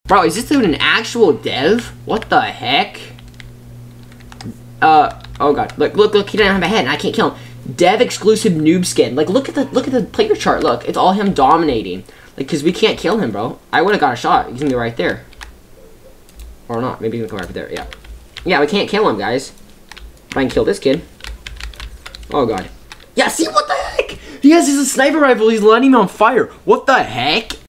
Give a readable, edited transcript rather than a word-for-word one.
Bro, is this dude an actual dev? What the heck? Oh god. Look, he doesn't have a head and I can't kill him. Dev exclusive noob skin. Like, look at the player chart. Look, it's all him dominating. Like, because we can't kill him, bro. I would have got a shot. He's gonna be right there. Or not. Maybe he's gonna come right there. Yeah. Yeah, we can't kill him, guys. If I can kill this kid. Oh god. Yeah, see, what the heck? He has his sniper rifle. He's lighting him on fire. What the heck?